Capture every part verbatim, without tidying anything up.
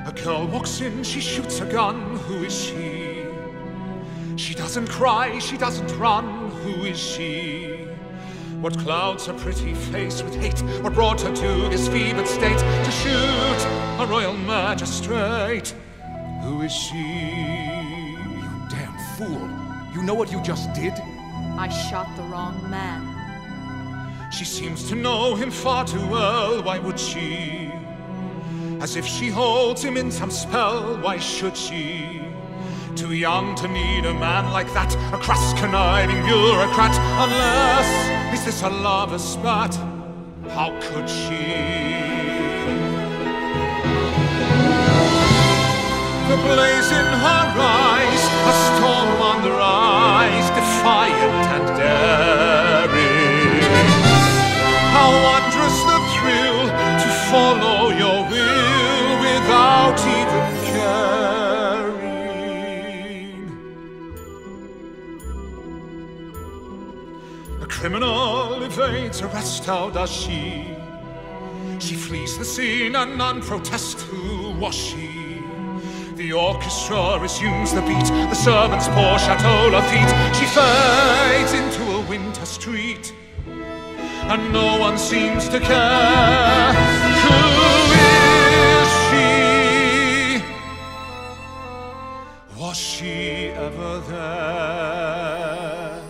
A girl walks in, she shoots a gun. Who is she? She doesn't cry, she doesn't run. Who is she? What clouds her pretty face with hate? What brought her to this fevered state to shoot a royal magistrate? Who is she? You damn fool! You know what you just did? I shot the wrong man. She seems to know him far too well. Why would she? As if she holds him in some spell. Why should she? Too young to need a man like that, a crass, conniving bureaucrat. Unless, is this a lover's spat? How could she? The blaze in her eyes, a storm on the rise, defiant and daring. How wondrous the thrill to follow your will without even caring. A criminal evades arrest, how does she? She flees the scene and none protest. Who was she? The orchestra resumes the beat, the servants pour Chateau Lafitte. She fades into a winter street, and no one seems to care. Who is she? Was she ever there?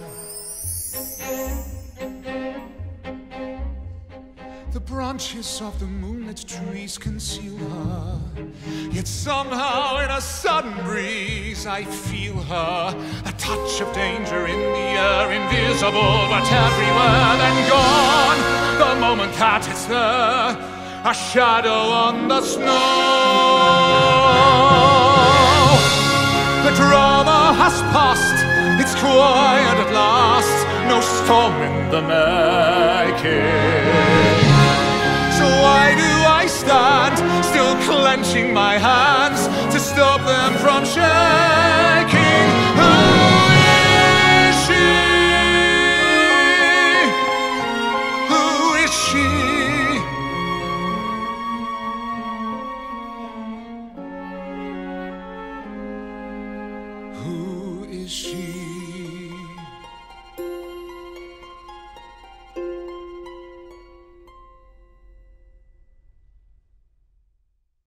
The branches of the moonlit trees conceal her, yet somehow in a sudden breeze I feel her. A touch of danger in the air, invisible but everywhere. Then gone, the moment that it's there, a shadow on the snow. The drama has passed, it's quiet at last. No storm in the making. So why do I stand, still clenching my hands to stop them from shaking? Who is she? Who is she? Who is she?